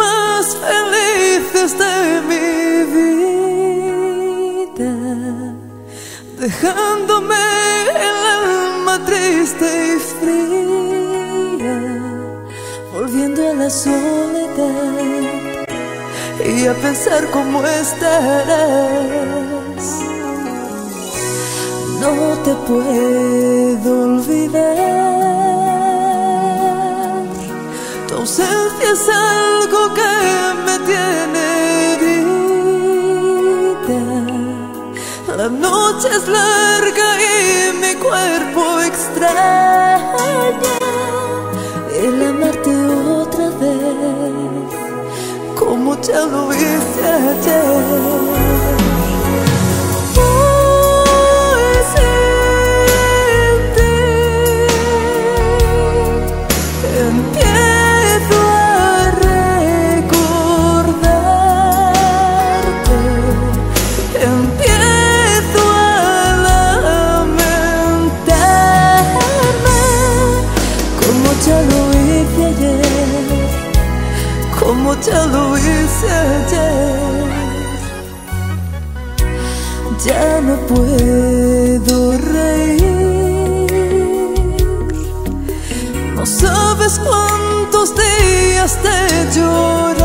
más felices de mi vida, dejándome el alma triste y fría, volviendo a la soledad y a pensar cómo estarás. No te puedo olvidar, tu ausencia es algo que me tiene herida. La noche es larga y mi cuerpo extraña el amarte otra vez, como ya lo hice ayer. Como ya lo hice ayer, ya no puedo reír. No sabes cuántos días te lloré